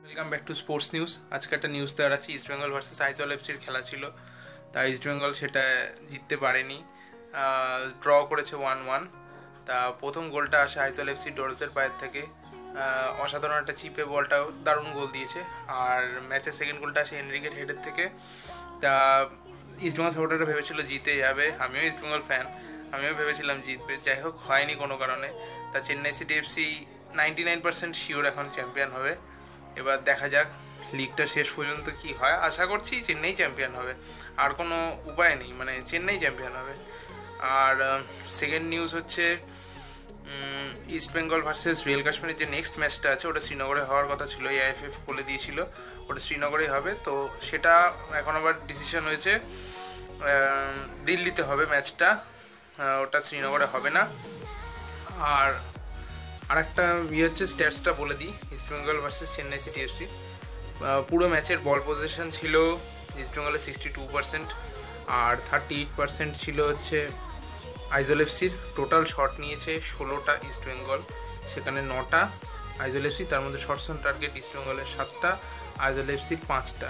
Welcome back to sports news. আজকে একটা news দেওয়ার আছে। ইস্ট বেঙ্গল ভার্সেস আইজল এফসির খেলা ছিল, তা ইস্ট বেঙ্গল সেটা জিততে পারেনি, ড্র করেছে 1-1। তা প্রথম গোলটা আসে আইজল এফসি ডোরসের পায়ের থেকে, অসাধারণ একটা চিপে বলটাও দারুণ গোল দিয়েছে। আর ম্যাচের সেকেন্ড গোলটা আসে এনরিকের হেডের থেকে। তা ইস্ট বেঙ্গল সাপোর্টাররা ভেবেছিল জিতে যাবে, আমিও ইস্ট বেঙ্গল ফ্যান, আমিও ভেবেছিলাম জিতবে, যাই হোক হয়নি কোনো কারণে। তা চেন্নাই সিটি এফসি 99% শিওর এখন চ্যাম্পিয়ন হবে। এবার দেখা যাক লিগটা শেষ পর্যন্ত কি হয়। আশা করছি চেন্নাই চ্যাম্পিয়ন হবে, আর কোনো উপায় নেই, মানে চেন্নাই চ্যাম্পিয়ন হবে। আর সেকেন্ড নিউজ হচ্ছে ইস্ট বেঙ্গল ভার্সেস রিয়েল কাশ্মীরের যে নেক্সট ম্যাচটা আছে ওটা শ্রীনগরে হওয়ার কথা ছিল, এআইএফএফ বলে দিয়েছিল ওটা শ্রীনগরেই হবে। তো সেটা এখন আবার ডিসিশন হয়েছে দিল্লিতে হবে ম্যাচটা, ওটা শ্রীনগরে হবে না। আর আরেকটা হচ্ছে স্ট্যাটসটা বলে দিই, East Bengal versus Chennai city FC পুরো ম্যাচের বল পজিশন ছিল ইস্ট বেঙ্গলের 62%, আর 38% ছিল হচ্ছে আইজল এফসির। টোটাল শট নিয়েছে 16টা ইস্ট বেঙ্গল, সেখানে 9টা আইজল এফসি, তার মধ্যে শর্টস অন টার্গেট ইস্ট বেঙ্গলের 7টা, আইজল এফসির 5টা।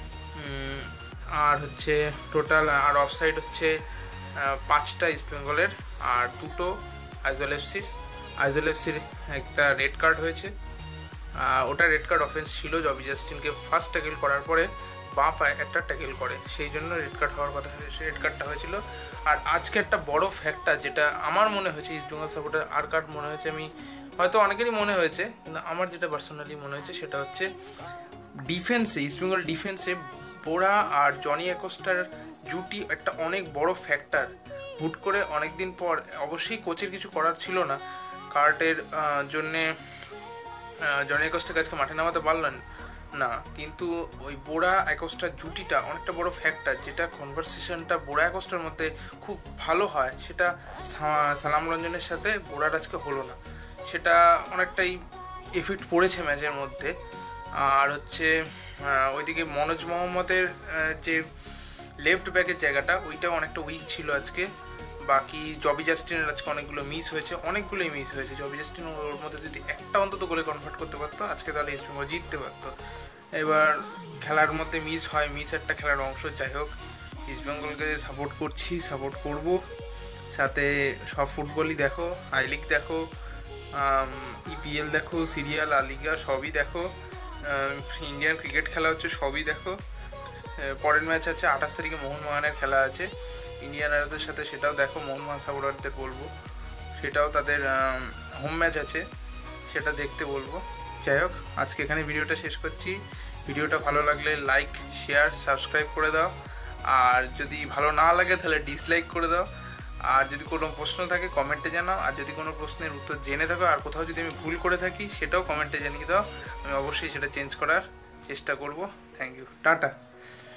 আর হচ্ছে টোটাল আর অফসাইড হচ্ছে 5টা ইস্ট বেঙ্গলের আর 2টো আইজল এফসির। আইজল এফসির একটা রেড কার্ড হয়েছে, ওটা রেড কার্ড অফেন্স ছিল। জবি জাস্টিনকে ফার্স্ট ট্যাকেল করার পরে বাঁ পায়ে একটা ট্যাকেল করে, সেই জন্য রেড কার্ড হওয়ার কথা, রেড কার্ডটা হয়েছিল। আর আজকে একটা বড় ফ্যাক্টর যেটা আমার মনে হয়েছে, ইস্ট বেঙ্গল সাপোর্টার আর কার্ড মনে হয়েছে, আমি হয়তো অনেকেরই মনে হয়েছে, কিন্তু আমার যেটা পার্সোনালি মনে হয়েছে সেটা হচ্ছে ডিফেন্সে, ইস্ট বেঙ্গল ডিফেন্সে বোরা আর জনি অ্যাকোস্টার জুটি একটা অনেক বড় ফ্যাক্টর। হুট করে অনেক দিন পর, অবশ্যই কোচের কিছু করার ছিল না, কার্টের জন্যে জনি অ্যাকোস্টাকে আজকে মাঠে নামাতে পারলেন না, কিন্তু ওই বোরা অ্যাকোস্টার জুটিটা অনেকটা বড় ফ্যাক্টর, যেটা কনভারসেশনটা বোরা অ্যাকোস্টার মধ্যে খুব ভালো হয়, সেটা সালাম রঞ্জনের সাথে বোরার আজকে হলো না, সেটা অনেকটাই এফেক্ট পড়েছে ম্যাচের মধ্যে। আর হচ্ছে ওইদিকে মনোজ মোহাম্মদের যে লেফট ব্যাকের জায়গাটা, ওইটাও অনেকটা উইক ছিল আজকে। বাকি জবি জাস্টিনের আজকে অনেকগুলোই মিস হয়েছে। জবি জাস্টিন ওর মধ্যে যদি একটা অন্তত গোলে কনভার্ট করতে পারতো আজকে, তাহলে ইস্ট বেঙ্গল জিততে পারতো। এবার খেলার মধ্যে মিস হয়, মিস একটা খেলার অংশ। যাই হোক, ইস্ট বেঙ্গলকে সাপোর্ট করব, সাথে সব ফুটবলই দেখো, আই লিগ দেখো, ইপিএল দেখো, সিরিয়াল, আ লিগা সবই দেখো, ইন্ডিয়ান ক্রিকেট খেলা হচ্ছে সবই দেখো। পরের ম্যাচ আছে 28 তারিখে মোহনবাগানের খেলা আছে ইন্ডিয়ান আর্সের সাথে, সেটাও দেখো। মোহনবাগান সাপোর্টারদের বলবো সেটাও তাদের হোম ম্যাচ আছে, সেটা দেখতে বলবো। যাই হোক, আজকে এখানে ভিডিওটা শেষ করছি। ভিডিওটা ভালো লাগলে লাইক, শেয়ার, সাবস্ক্রাইব করে দাও, আর যদি ভালো না লাগে তাহলে ডিসলাইক করে দাও। আর যদি কোনো প্রশ্ন থাকে কমেন্টে জানাও, আর যদি কোনো প্রশ্নের উত্তর জেনে থাকো আর কোথাও যদি আমি ভুল করে থাকি সেটাও কমেন্টে জানিয়ে দাও, আমি অবশ্যই সেটা চেঞ্জ করার চেষ্টা করব। Thank you, tata.